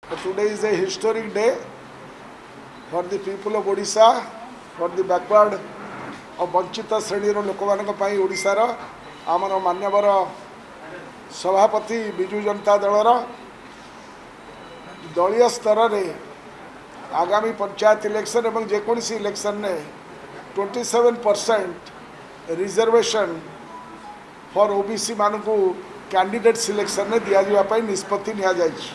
Today is a historic day for the people of Odisha, for the backward of Vanchita Sreni लोक ओडिशार आमर मान्यवर सभापति विजु जनता दलर दलीय स्तर में आगामी पंचायत इलेक्शन एवं जेकोसी इलेक्शन ने 27% रिजर्वेशन फॉर ओबीसी मान को कैंडिडेट सिलेक्शन ने दिया जावाई निष्पत्ति निया जायछि।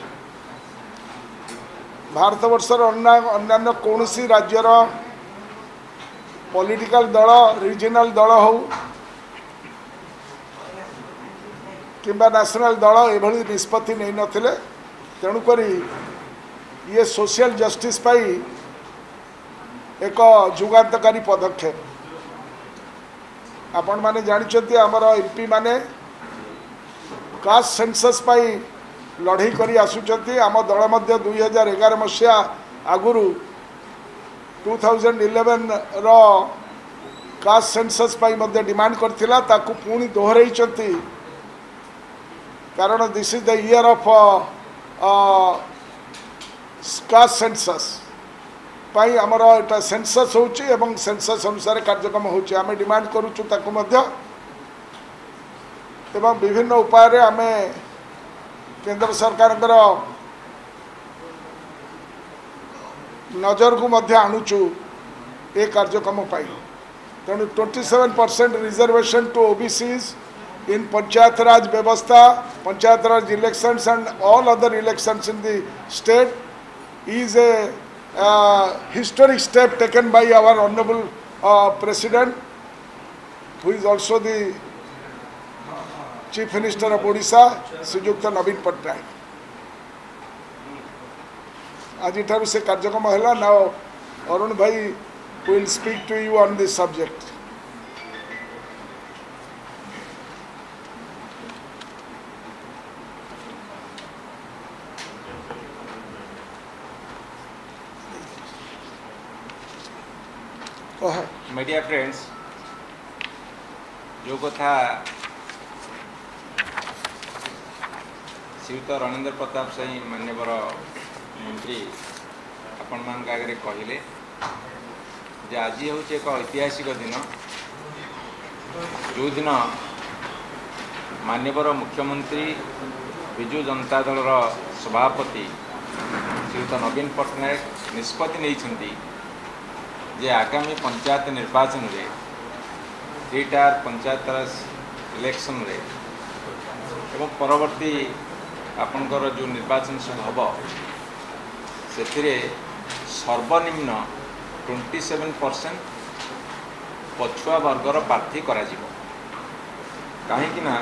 भारत वर्षर अन्य कौन सी राज्यर पॉलिटिकल दल रीजनल दल हो किंबा नेशनल दल एभली निष्पत्ति नहीं नथिले। तेणुक ये सोशल जस्टिस पाई एक जुगांतकारी पदक्षेप। आपण माने जानिछथि हमर एमपी माने कास्ट सेंसस पाई लड़ाई करी आसुचंती। आम दल मध्य 2011 मसीहा आगुरु 2011 रो कास्ट सेंसस पाई मध्य डिमांड करथिला ताकू पुणी दोहराइचंती कारण this is the year of caste census पाई आमर एटा सेंसस होची एवं सेंसस अनुसार कार्यक्रम होची। आमे डिमांड करूछु ताकू मध्य एवं विभिन्न उपाय रे आमे केंद्र सरकार नजर को मध्य आणुचु ए कार्यक्रम पाई। तेणु 27% reservation to OBCs in panchayat raj व्यवस्था panchayat raj elections and all other elections in the state is a historic step taken by our honorable president, who is also the chief minister of Odisha, Srijukta Naveen Patnaik. आज ठारू से कार्यक्रम है। Now Arun भाई will speak to you on this subject. Media friends, जो कथा श्रीयुत रणेंद्र प्रताप साई मान्यवर मंत्री आपण मान आगे कहले जे आज हूँ एक ऐतिहासिक दिन, जो दिन मान्यवर मुख्यमंत्री विजु जनता दल सभापति श्रीयुत नवीन पट्टनायक निष्पत्ति नहीं जे आगामी पंचायत निर्वाचन रे 3 टायर पंचायत राज इलेक्शन रे एवं परवर्ती आपनकर जो निर्वाचन सब हम से सर्वनिम्न 27% पछुआ वर्गर प्रार्थी करा जिवो। काहेकि ना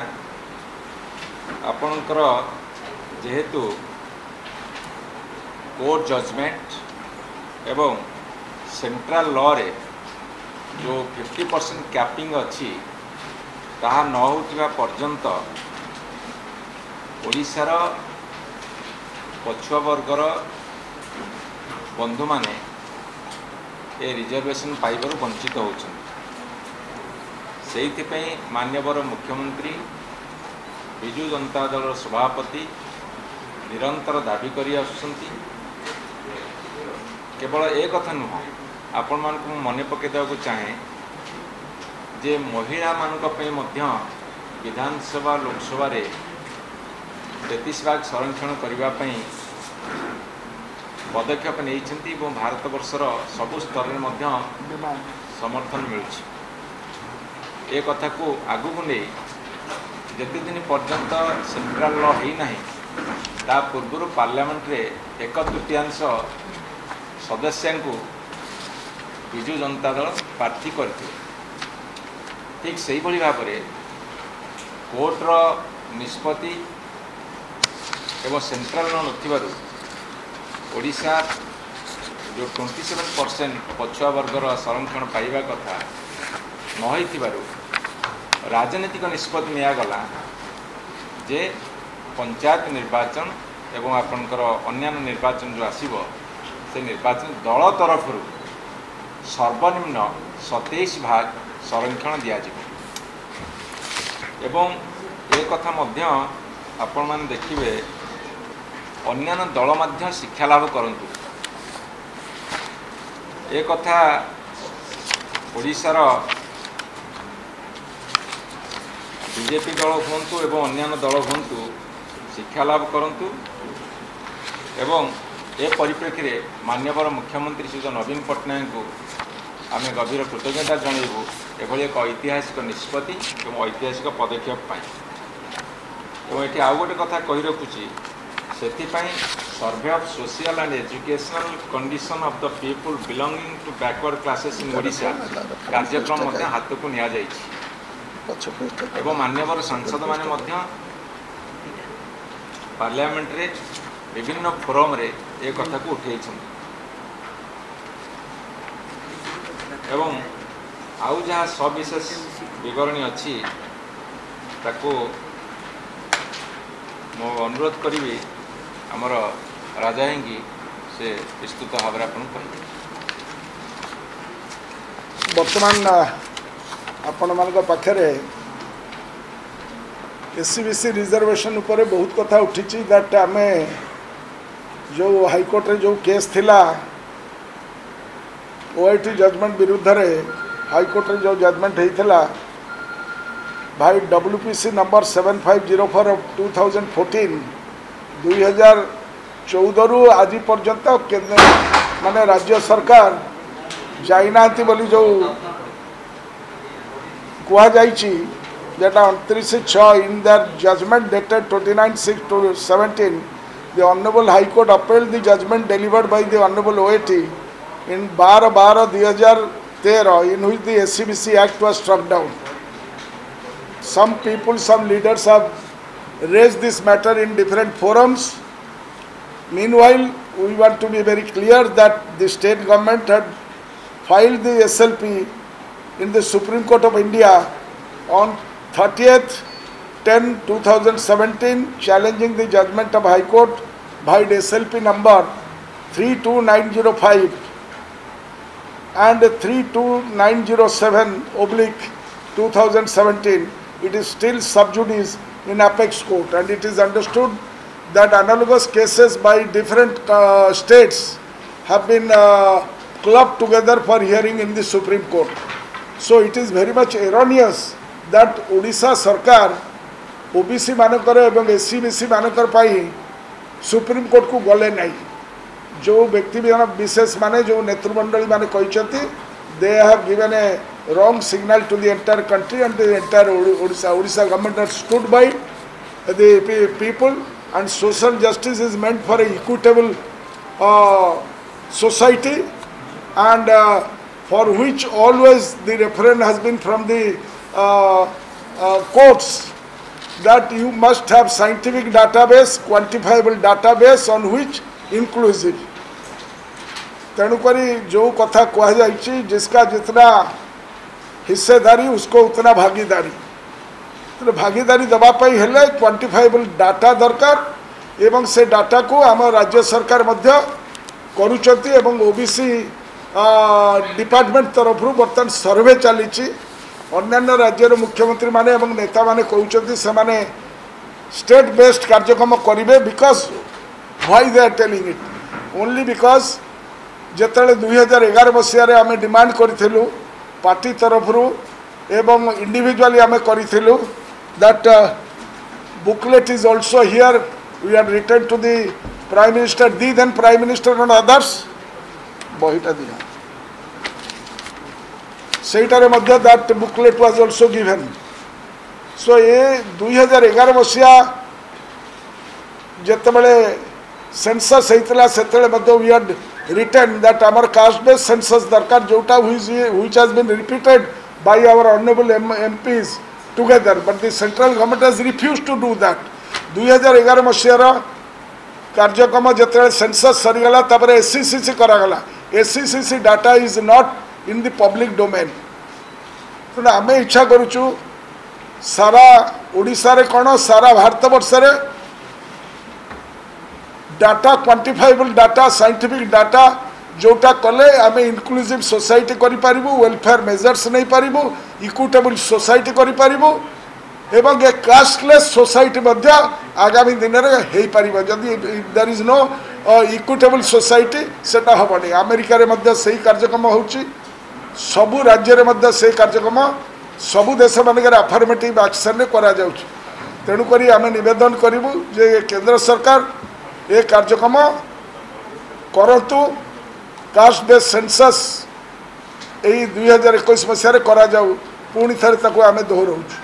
आपनकर जेहेतु कोर्ट जजमेंट एवं सेंट्रल लॉ रे जो 50% कैपिंग अच्छी ताहा न होतिबा पर्यंत ओडिशार पछुआ वर्गर बंधु माने ए रिजर्वेशन पाइबार वंचित होछन। सेइथिपई मान्यवर मुख्यमंत्री विजु जनता दल सभापति निरंतर दाबी करी आसुछंती। केवल एक कथा नुह, आपण मान को मने पकेदेवा चाहे जे महिला मानक पे मध्य विधानसभा लोकसभा रे 33% संरक्षण करने पदक्षेप नहीं भारत वर्षर सबु स्तर में समर्थन मिलूँ। ए कथा को आगू को नहीं जिते दिन पर्यंत सेंट्रल लॉ है ता पूर्व पार्लियामेंट रे 1/3 सदस्य को विजु जनता दल प्रार्थी करते। ठीक से ही भाव में कोर्टर निष्पत्ति एवं सेंट्रल न ओडिशा जो 27% पछुआ वर्गर संरक्षण पाइबा कथा न राजनीतिक निष्पत्ति निगला जे पंचायत निर्वाचन एवं आपनकर अन्यान्य निर्वाचन जो आसीबो से निर्वाचन दल तरफ सर्वनिम्न 27% संरक्षण दिज्व। एवं एक कथा मध्य आपण मान देखिए अन्यान्य दल मध्य शिक्षा लाभ करंतु। ए कथा ओडिशार बीजेपी दल हुंतु एवं अन्यान्य दल हुंतु शिक्षा लाभ करंतु एवं ए परिप्रेक्षी में माननीय मुख्यमंत्री श्री नवीन पट्टनायक को आम गभीर कृतज्ञता जनइबू एभली एक ऐतिहासिक निष्पत्ति और ऐतिहासिक पदक्षेप और ये आउ गोटे कथा कही रखुची से survey of social and educational condition of the people belonging to backward classes in Odisha कार्यक्रम हाथ को निया एवं माननीय सांसद माने पार्लियामेंट रे विभिन्न फोरम रे ए कथा को उठे एवं आउ जहाँ सविशेष विवरणी अच्छी ताको मो अनुरोध करी आमर राजा हिंगी से विस्तृत भाव में आपन कह वर्तमान आपण मान पाखे एससीबीसी रिजर्वेशन उपरे बहुत कथा उठी दैट आम जो हाईकोर्ट रे जो केस थिला ओआईटी जजमेंट विरुद्ध रे हाईकोर्ट रे जो जजमेंट होता भाई WPC नंबर 7504 ऑफ 2014 2014 रु आज पर्यंत माने राज्य सरकार जाइना बोली जो कहा जेटा 29/6 in their judgement dated 29/6/17 the Honorable High Court upheld the judgment delivered by the Honorable OAT in 12/12/2013 in which the SCBC Act was struck down. Some people, some leaders have raised this matter in different forums. Meanwhile, we want to be very clear that the state government had filed the SLP in the Supreme Court of India on 30th 10/2017 challenging the judgment of High Court by SLP number 32905 and 32907/2017. It is still sub judice in Apex Court, and it is understood that analogous cases by different states have been clubbed together for hearing in the Supreme Court. So it is very much erroneous that Odisha Sarkar OBC मानकर एवं SCBC मानकर पाई supreme court को गले नहीं जो व्यक्ति विशेष माने जो नेतृमंडली माने कहते they have given a wrong signal to the entire country and the entire Odisha government has stood by the people and social justice is meant for a equitable society and for which always the reference has been from the courts that you must have scientific database, quantifiable database on which inclusive. तेणुकरी जो कथा कहा जाइए जिसका जितना हिस्सेदारी उसको उतना भागीदारी, तो भागीदारी दवापाई हेले क्वांटिफाइबल डाटा दरकार एवं से डाटा को आम राज्य सरकार मध्य करुचंती एवं ओबीसी डिपार्टमेंट तरफ बर्तमान सर्वे चली अन्य राज्यर मुख्यमंत्री माने एवं नेता माने कहते से माने स्टेट बेस्ड कार्यक्रम करेंगे because why they are telling it only because जिते 2011 मसीह आम डिमांड करूँ पार्टी तरफ एवं इंडिविजुअली आम करूँ that booklet is also here we are written to the prime minister the then prime minister and others बहीटा दिया सेटारे मध्य that booklet was also given. So ये 2011 मसीहा जितेबाला सेंसस होता से वी हैड रिटन दैट आमर कास्ट बेस्ड सेंसस दरकार जोटा which has been repeated by our honourable MPs together but the central government has refuse to do that. 2011 मसीहार कार्यक्रम जिते सेंसस सरीगला तापर एससीसीसी करागला. SECC data is not in the public domain. तो आम इच्छा करुचु सारा ओडिशा रे कौन सारा भारत वर्ष रे data quantifiable data scientific data जोटा कले आम इनक्लूसिव सोसाइटी करि पारिबु वेलफेयर मेजर्स नहीं पारिबु इक्विटेबल सोसाइटी करि पारिबु एवं ए कास्टलेस सोसाइटी मध्य आगामी दिन में हो जदि there is no equitable society सेटा हेनी अमेरिका मध्य सही कार्यक्रम हो सबु राज्य में से कार्यक्रम सबु देश मानक अफर्मेटिव एक्शन करा तेणुक आम नवेदन करूँ जे केंद्र सरकार ये कार्यक्रम करतु कास्ट बेस्ड सेंसस यही 2021 मसीह करा पुणी थे आम दोहराऊँ।